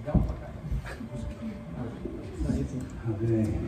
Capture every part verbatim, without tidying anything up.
legal pra caramba. Amém.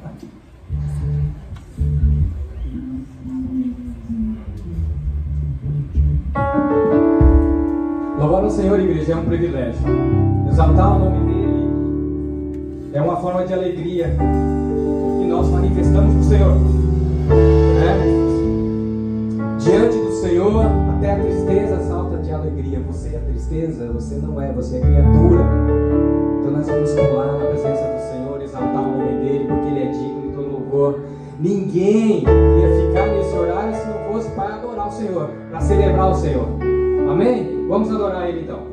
Louvar o Senhor, igreja, é um privilégio. Exaltar o nome dele é uma forma de alegria que nós manifestamos para o Senhor, né? Diante do Senhor, até a tristeza salta de alegria. Você é tristeza? Você não é, você é criatura. Então nós vamos pular na presença do Senhor, exaltar o nome dele, porque ele é digno de todo louvor. Ninguém ia ficar nesse horário se não fosse para adorar o Senhor, para celebrar o Senhor. Amém? Vamos adorar ele então.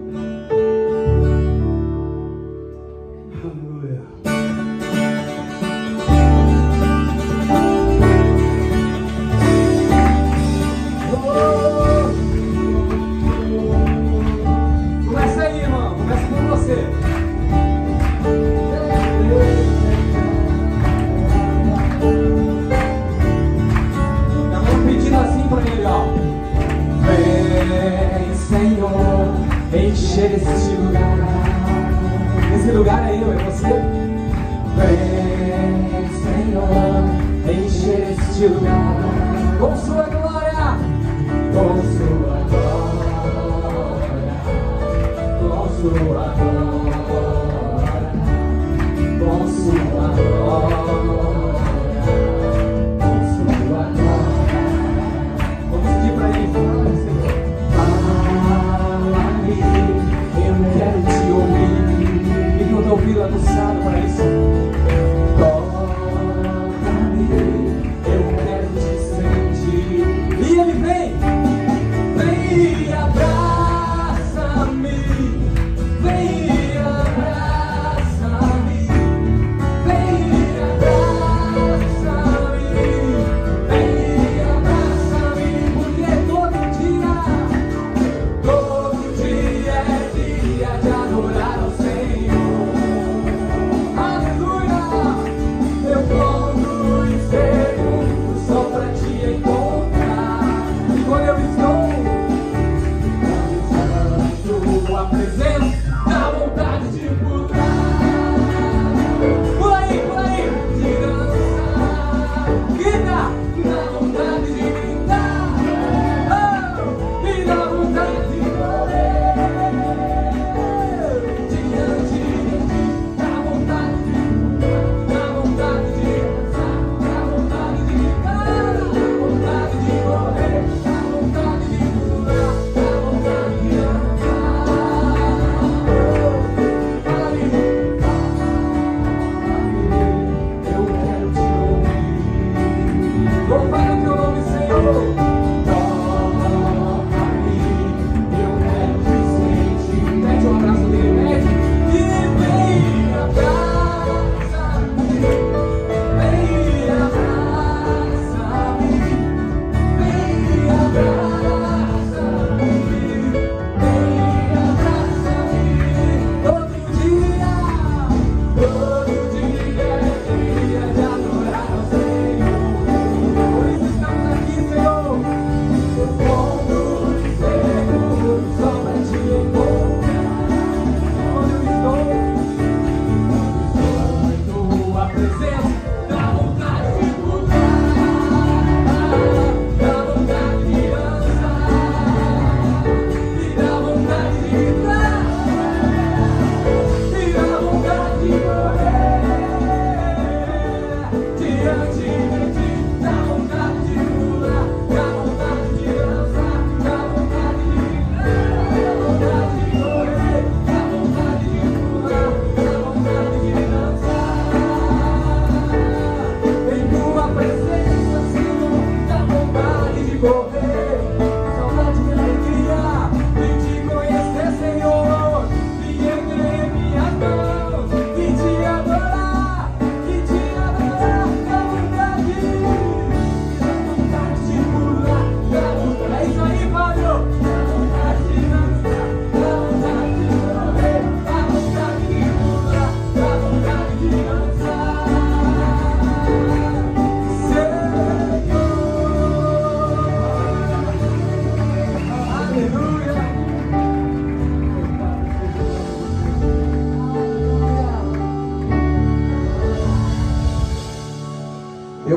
Encher esse lugar. Esse lugar é eu, é você. Vem, Senhor, encher este lugar com sua glória, com sua glória, com sua glória, com sua glória, com sua glória. Vamos pedir para ele falar, Senhor. Eu quero te ouvir. E que eu estou ouvindo anunciado para isso. Toca-me, eu quero te sentir. E ele vem, vem e abraça-me, vem e abraça-me, vem e abraça-me, vem e abraça-me, porque todo dia, todo dia é dia de adorar ao Senhor.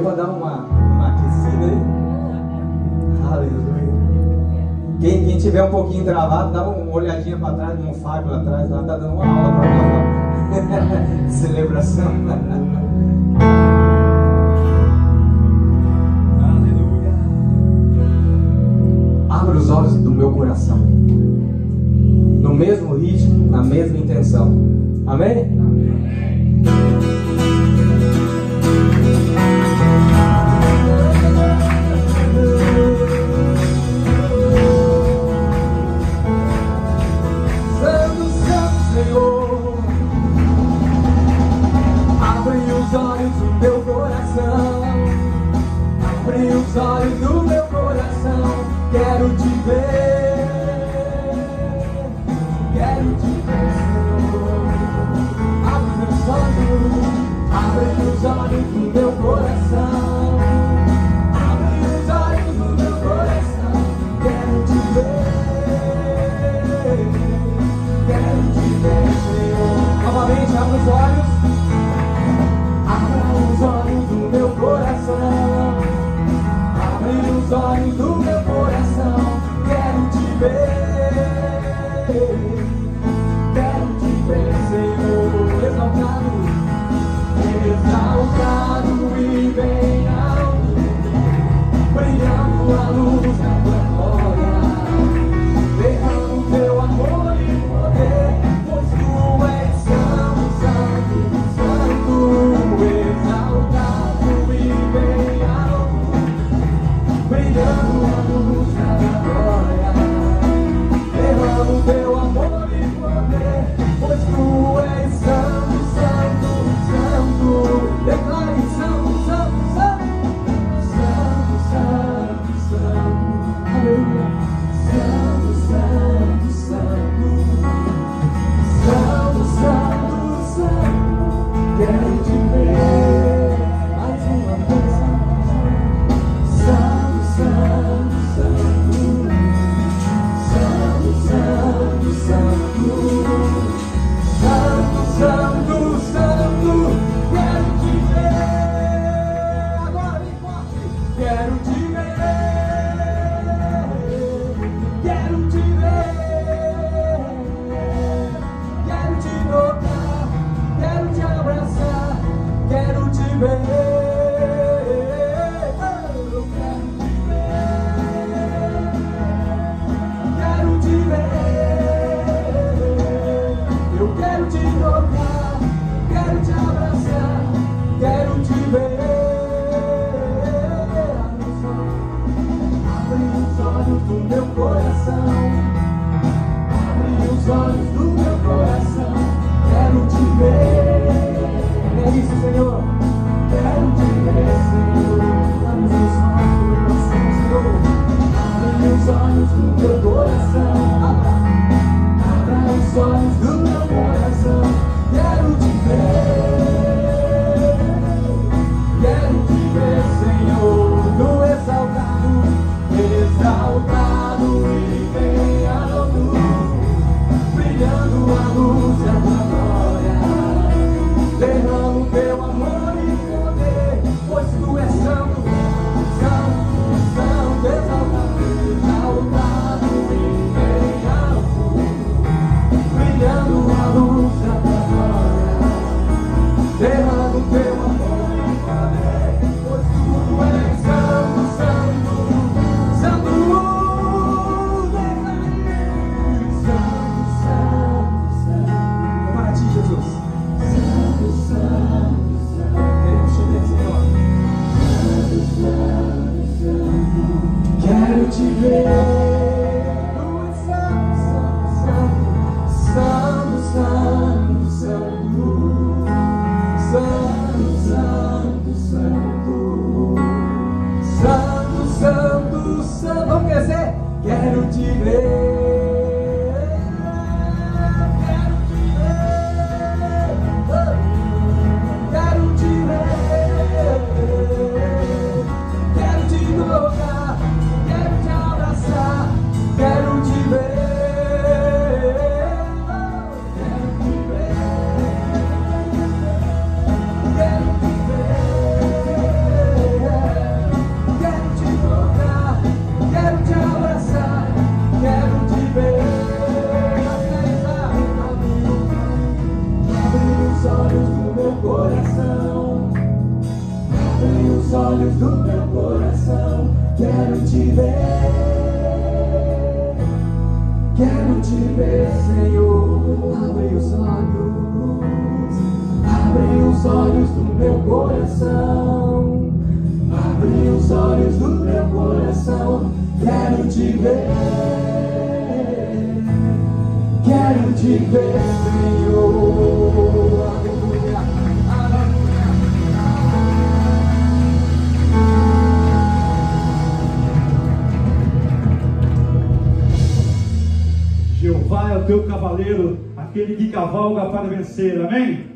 para dar uma, uma aquecida aí. Aleluia. Quem, quem tiver um pouquinho travado, dá uma olhadinha para trás, um Fábio lá atrás, lá tá dando uma aula para nós. Celebração. Aleluia. Abra os olhos do meu coração. No mesmo ritmo, na mesma intenção. Amém? Amém. Santo, Santo Senhor, abre os olhos do meu coração. Abre os olhos do meu coração. Quero te ver. Quero te ver, Senhor. Abre meus olhos, abre os olhos do meu coração. Abre os olhos do meu coração. Quero te ver, quero te ver, Senhor. Novamente, abre os olhos, abra os olhos do meu coração. Abre os olhos do meu coração. Quero te ver. Quero te ver, Senhor, exaltado, exaltado e bem alto, brilhando a luz da tua glória, derrama o teu amor e poder, pois tu és santo, santo, santo, exaltado e bem alto, brilhando a luz da tua glória. Derrama o teu amor e poder, pois tu és santo, santo, santo. Declare santo, santo, santo, santo, santo, santo. Aleluia. Santo, santo, santo, santo, santo, santo. Quero te ver mais uma vez. Santo, santo, santo. Santo, santo, santo, santo, santo, quero te ver. Agora vem forte. Quero te ver, quero te ver, quero te tocar, quero te abraçar, quero te ver. Eu quero te ver, quero te ver, eu quero te tocar, quero te abraçar, quero te ver. Abre os olhos do meu coração, abre os olhos do meu coração, quero te ver. É isso, Senhor. Quero te ver, Senhor. Abre os olhos do meu coração, Senhor. Abre os olhos do meu coração. Abra, abra os olhos do meu coração. Quero te ver. Quero te ver, Senhor. No exaltado, exaltado e bem alto, brilhando a luz os olhos do meu coração, quero te ver, quero te ver, Senhor. Abre os olhos, abre os olhos do meu coração, abre os olhos do meu coração, quero te ver, quero te ver, Senhor. Aleluia, aleluia. Jeová é o teu cavaleiro, aquele que cavalga para vencer. Amém?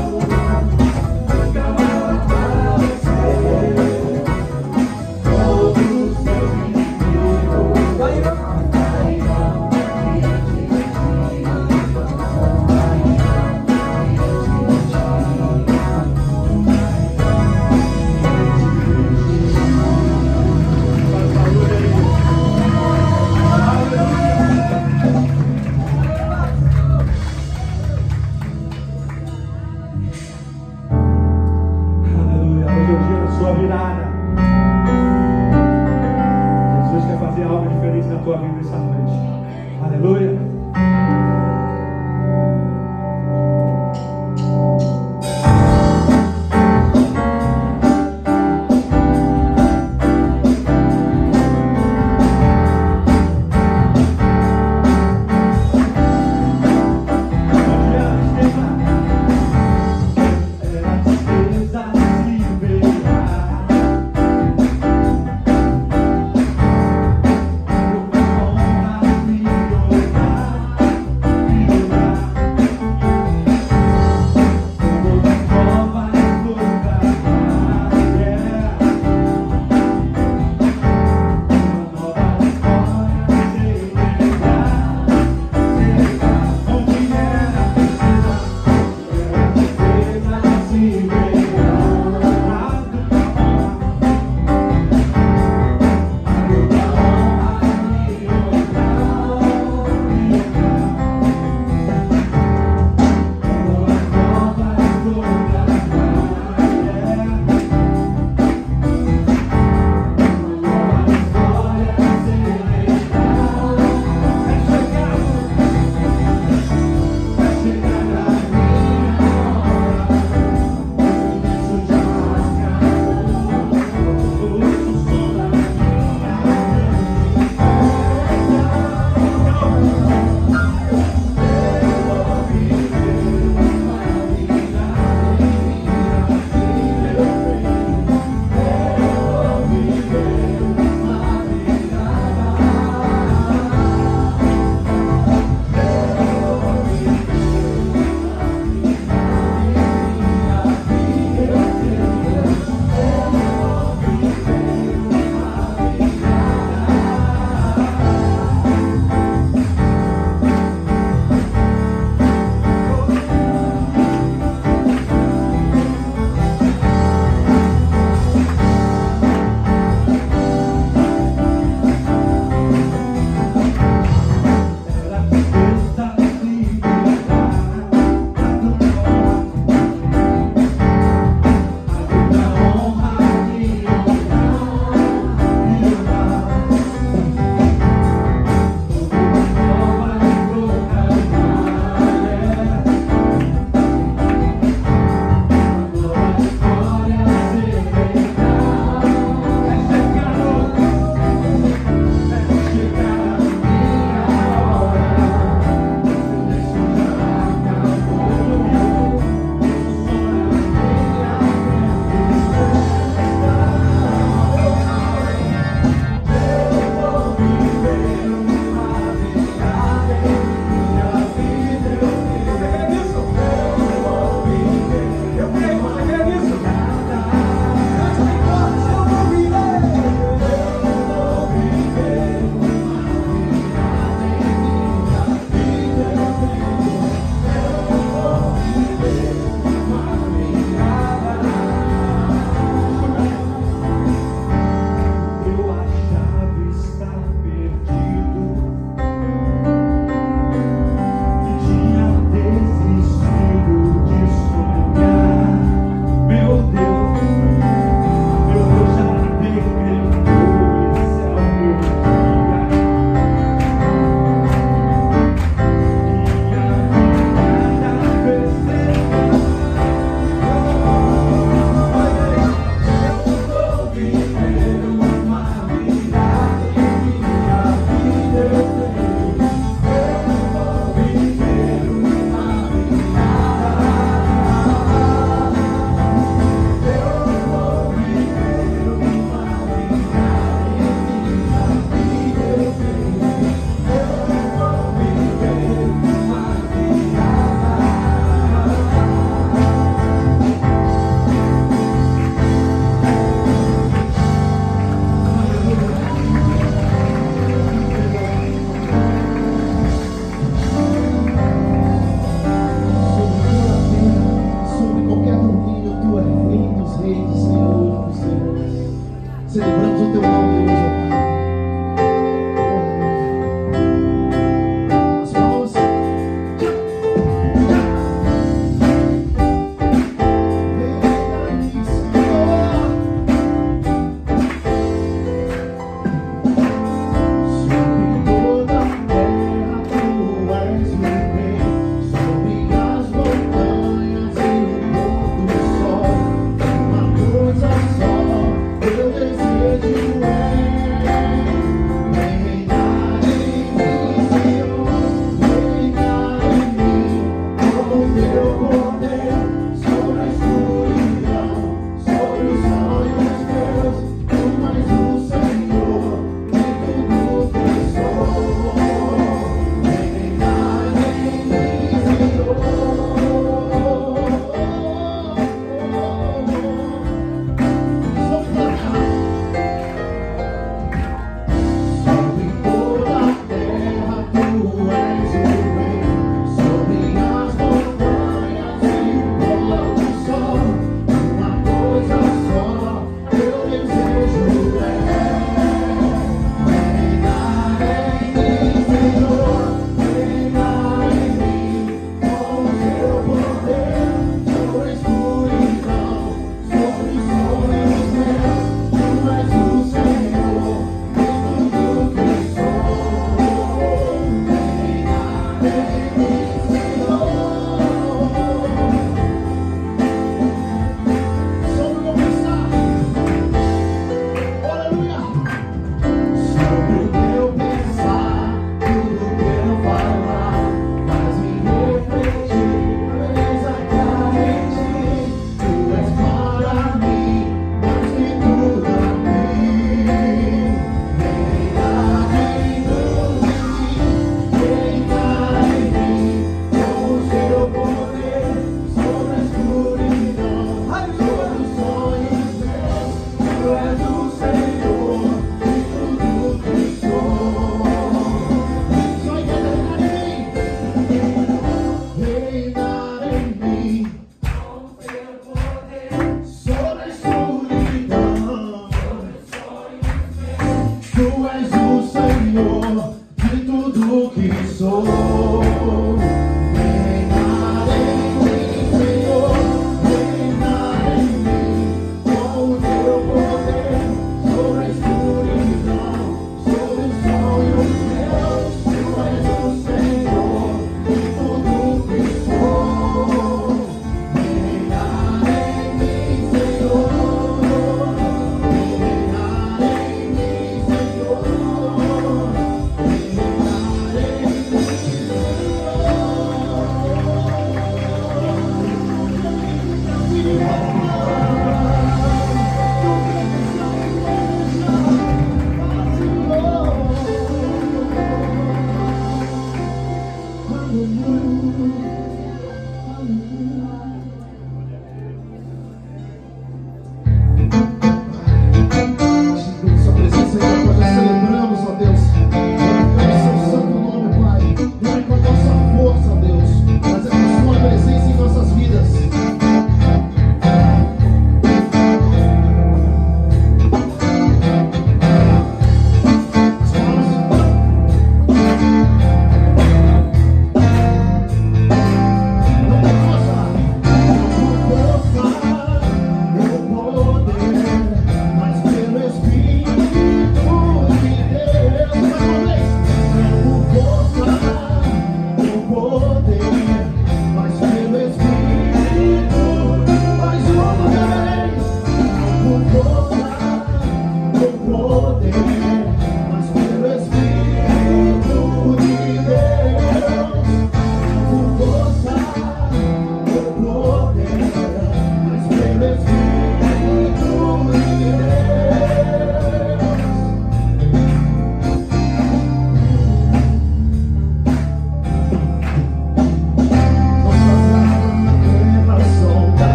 Oh, sua virada. Jesus quer fazer algo diferente na tua vida essa noite. Aleluia.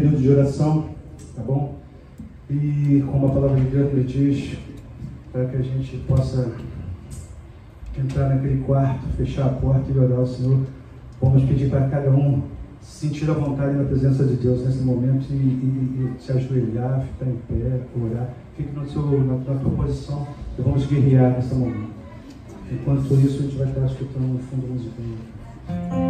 período de oração, tá bom? E como a palavra de Deus me diz, para que a gente possa entrar naquele quarto, fechar a porta e orar ao Senhor, vamos pedir para cada um sentir a vontade na presença de Deus nesse momento e, e, e se ajoelhar, ficar em pé, orar. Fique no seu, na, na tua posição e vamos guerrear nesse momento. Enquanto isso, a gente vai estar escutando um fundo musical.